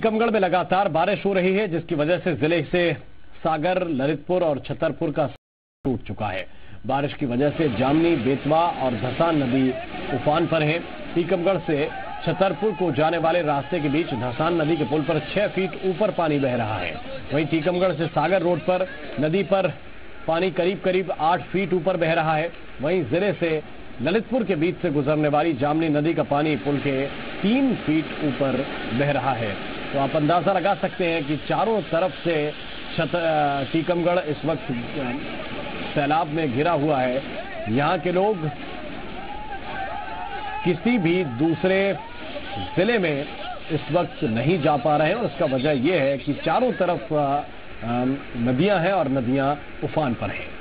टीकमगढ़ में लगातार बारिश हो रही है, जिसकी वजह से जिले से सागर, ललितपुर और छतरपुर का टूट चुका है। बारिश की वजह से जामनी, बेतवा और धसान नदी उफान पर है। टीकमगढ़ से छतरपुर को जाने वाले रास्ते के बीच धसान नदी के पुल पर 6 फीट ऊपर पानी बह रहा है। वहीं टीकमगढ़ से सागर रोड पर नदी पर पानी करीब 8 फीट ऊपर बह रहा है। वहीं जिले से ललितपुर के बीच से गुजरने वाली जामनी नदी का पानी पुल के 3 फीट ऊपर बह रहा है। तो आप अंदाजा लगा सकते हैं कि चारों तरफ से टीकमगढ़ इस वक्त सैलाब में घिरा हुआ है। यहाँ के लोग किसी भी दूसरे जिले में इस वक्त नहीं जा पा रहे हैं और उसका वजह यह है कि चारों तरफ नदियां हैं और नदियां उफान पर हैं।